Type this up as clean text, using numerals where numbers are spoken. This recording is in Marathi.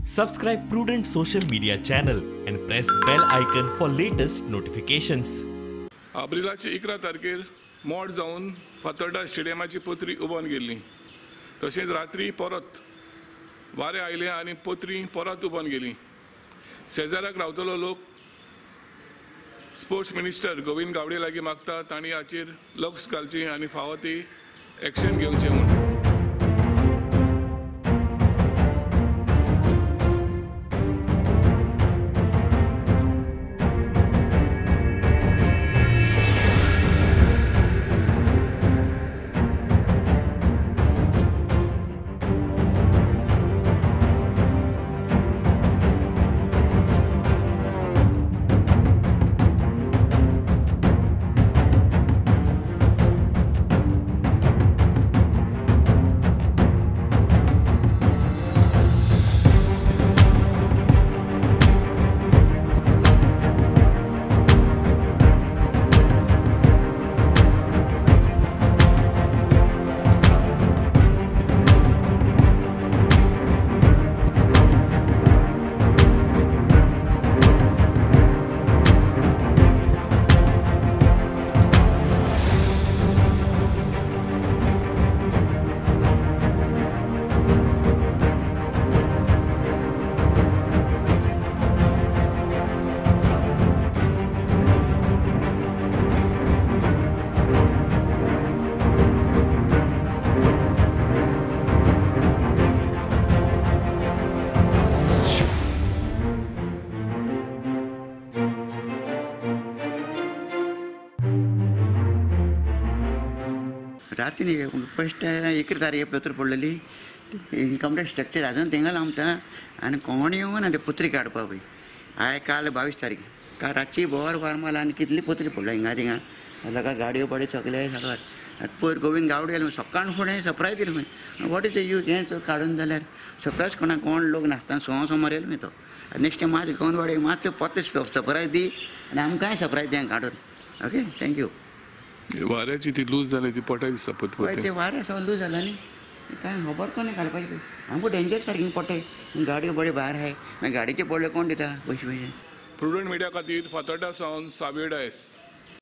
Subscribe Prudent social media channel and press bell icon for latest notifications. एप्रिलाचे 11 तारखेर मोड जावन फातर्डा स्टेडियमाची पत्री उबोवन गेल्ली. तशेंच रात्री परत वारें आयलें आनी पत्री परत उबोवन गेली. शेजाराक रावतलो लोक स्पोर्ट्स मिनिस्टर गोविंद गावडे लागीं मागता तांणी हाचेर लक्ष घालचें आनी फावो ती एक्शन घेवचें म्हूण. रात्री फर्स्ट 11 तारीख पत्र पडलेली इनकम टॅक्स स्ट्रक्चर अजून थिंगा लावता आनी कोण येवन ते पत्री काडपा पळय. आय काल 22 तारीख काल रातची बोर फार्माला आनी कितली पत्री पडल्या हिंगा थिंगा लोका गाडयो पडे चकले सगळ्यात. आतां पयर गोविंद गावडे येयलो सकाळ फुडें सरप्रायज दिलो खंय वॉट इज द यूज हें काडून जाल्यार सरप्रायज कोण लोक नासतना समोर येयलो मी तो. नेक्स्ट टायम माझे गोवंदवाडीक मातसो परत सरप्रायज दी आनी आमकांय सरप्रायज दी काडून. Okay thank you. वाऱ्याची ती लूज जाली ती पोटाय दिसता पळय ते वारें सगळें लूज जाला न्ही काय खबर कोणी काडपाची आमकां डेंजर सारकी पोटे गाडयो बडे भायर आहाय मागीर गाडयेचे पडले कोण दिता पयशे. प्रुडंट मिडिया खातीर फातर्डा सावन साबीर डायस.